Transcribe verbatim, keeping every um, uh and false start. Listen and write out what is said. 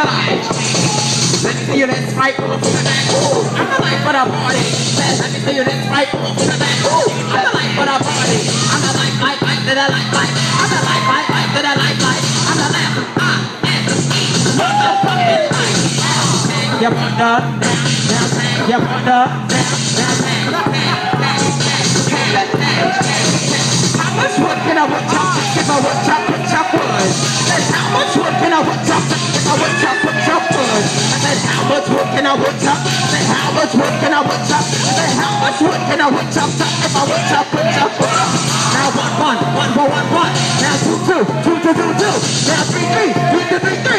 life. Let me see you let's fight. I'm the life for the party. Let me see you let's fight. I'm the life for the party. I'm the life, life, life that I like, life. I'm the life, life, life that I like, life. I'm the life, I am the motherfucking life. You put the down, you put the how much wood can I wood chop if I would chop, wood chop wood? And how much wood can I wood chop if I would chop, wood chop wood? And then how much wood can I wood chop? Then how much wood can I wood chop? Then how much wood can I wood chop if I would chop, wood chop wood? Now one, one, one, one, one, one. Now two, two, two, two, two, two. Now three, three, three, three, three, three.